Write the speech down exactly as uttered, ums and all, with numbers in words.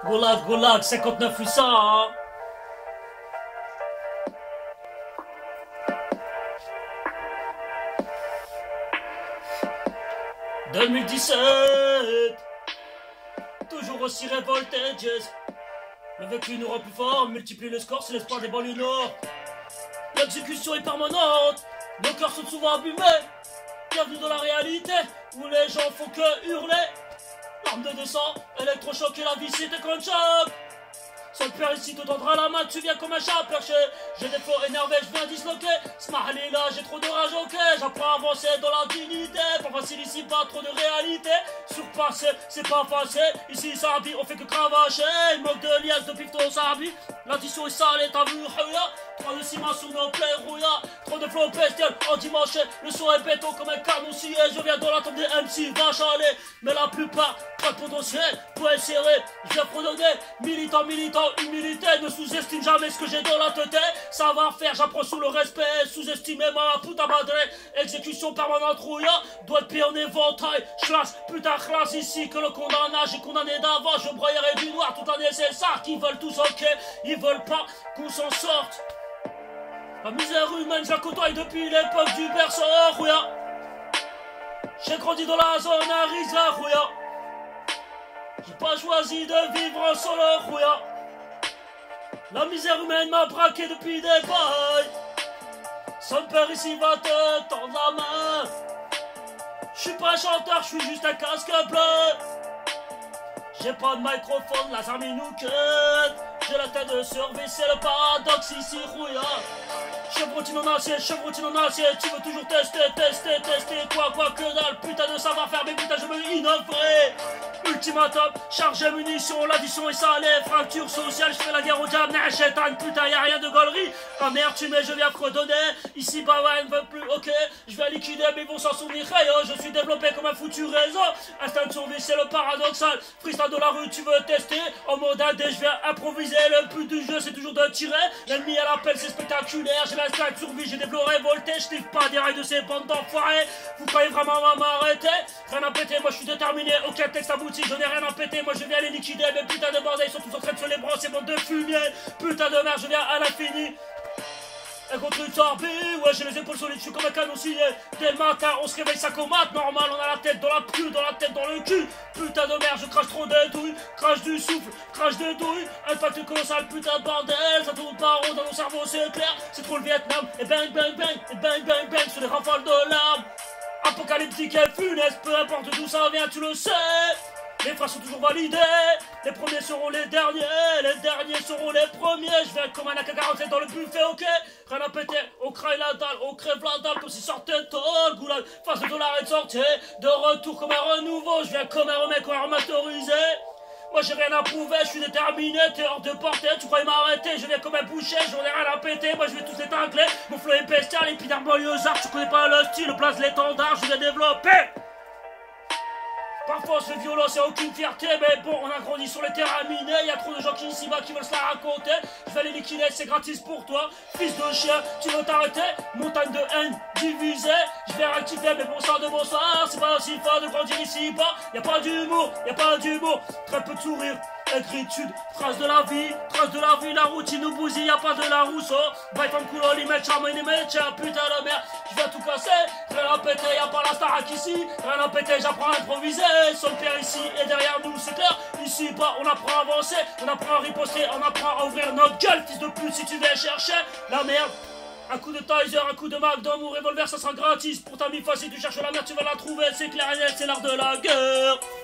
Goulag, Goulag, cinquante-neuf huit cents, hein. deux mille dix-sept, toujours aussi révolté, Jazz. Le vécu nous rend plus fort, multiplie le score, c'est l'espoir des banlieues nord. L'exécution est permanente, nos cœurs sont souvent abîmés. Bienvenue dans la réalité, où les gens font que hurler. L'arme de deux cents, électrochoc et la vie c'est un choc. Seul père ici te tendra la main, tu viens comme un chat perché. J'ai des flots énervés, je viens disloquer. Smahli là, j'ai trop de rage, ok. J'apprends à avancer dans la dignité. Pas facile ici, pas trop de réalité. Surpassé, c'est pas facile. Ici, ça habille, on fait que cravacher. Il manque de liasse, de pifton, ça habille. L'addition est salée, t'as vu, Houya. Trop de ciment sur nos plaies, Rouya. Trop de flots bestial en dimanche. Le son est béton comme un canon scié. Je viens dans la tombe des M C, va chaler. Mais la plupart, pas de potentiel. Poing serré, je viens fredonner. Militant, militant. Humilité, ne sous-estime jamais ce que j'ai dans la tête. Savoir-faire, j'apprends sous le respect. Sous-estimer ma puta madre. Exécution permanente rouilla. Doit être pire en éventail. Classe, putain classe ici que le condamnage. J'ai condamné d'avant. Je broyerai du noir toute l'année. C'est ça qu'ils veulent tous, ok. Ils veulent pas qu'on s'en sorte. La misère humaine, je la côtoie depuis l'époque du berceau, rouilla. J'ai grandi dans la zone à Riza, rouilla. J'ai pas choisi de vivre en solo, rouilla. La misère humaine m'a braqué depuis des bails. Son père ici va te tendre la main. J'suis pas chanteur, j'suis juste un casque bleu. J'ai pas de microphone, la armée nous cut. J'ai la tête de survie, c'est le paradoxe ici, rouilla. Chevrotine en acier, chevrotine en acier. Tu veux toujours tester, tester, tester. Quoi, quoi que dalle, putain de savoir-faire. Mais putain, je me innoverai. Ultimatum, chargé munitions, l'addition est salée. Fracture sociale, je fais la guerre au diable. N'achète putain, y'a rien de gaulerie. Ah merde, tu mets, je viens fredonner. Ici, bah ouais, ne veut plus, ok. Je vais liquider, mais ils vont s'en souvenir. Hey, oh, je suis développé comme un foutu réseau. Instinct de survie, c'est le paradoxal. Freestyle de la rue, tu veux tester. En mode A D, je viens improviser. Le but du jeu, c'est toujours de tirer. L'ennemi à l'appel, c'est spectaculaire. J'ai l'instinct de survie, j'ai des flots révoltés. Je n'ai pas des rails de ces bandes d'enfoirés. Vous croyez vraiment à m'arrêter? Rien à péter, moi je suis déterminé. Aucun texte abouti, je n'ai rien à péter. Moi je viens les liquider. Mes putains de bordel, ils sont tous en train de se les brosser. Bande de fumier. Putain de merde, je viens à l'infini. Un contre une torpille, ouais j'ai les épaules solides, je suis comme un canon scié. Dès le matin on se réveille, ça comate, normal, on a la tête dans la queue, dans la tête dans le cul. Putain de merde, je crache trop de douilles, crache du souffle, crache de douilles. Impact colossal, putain de bordel, ça tourne pas rond dans mon cerveau, c'est clair. C'est trop le Vietnam, et bang bang bang, et bang bang bang, sur les rafales de larmes. Apocalyptique et funeste, peu importe d'où ça vient, tu le sais. Les phrases sont toujours validées. Les premiers seront les derniers. Les derniers seront les premiers. Je viens comme un A K quarante-sept dans le buffet, ok. Rien à péter, on craille la dalle, on crève la dalle comme si sortait tol. Goulag, face de dollar et de sortie. De retour comme un renouveau. Je viens comme un remède, comme un remasterisé. Moi j'ai rien à prouver, je suis déterminé, t'es hors de portée, tu croyais m'arrêter, je viens comme un boucher, j'en ai rien à péter, moi je vais tous les tacler. Mon flow est bestial, épidère banlieusard, tu connais pas le style, place l'étendard, je viens développer. Parfois c'est violent, c'est aucune fierté, mais bon, on a grandi sur les terrains minés, y a trop de gens qui ici-bas qui veulent se la raconter. Je vais les liquider, c'est gratis pour toi. Fils de chien, tu veux t'arrêter? Montagne de haine divisée, je vais rectifier mes bons sens de bonsoir. C'est pas aussi fort de grandir ici-bas, y a pas d'humour, y a pas d'humour, très peu de sourire. Écritude, trace de la vie, trace de la vie, la routine nous bousille, y'a pas de la Rousseau. Bye femme couleur, les mecs, charme, les mecs, putain de merde, je viens tout casser, rien à péter, y'a pas la Starac ici, rien à péter, j'apprends à improviser, son père ici et derrière nous, c'est clair, ici pas, on apprend à avancer, on apprend à riposter, on apprend à ouvrir notre gueule, fils de pute, si tu viens chercher la merde. Un coup de Tizer, un coup de Mac, mon revolver, ça sera gratis, pour ta mi facile, tu cherches la merde, tu vas la trouver, c'est clair et net, c'est l'art de la guerre.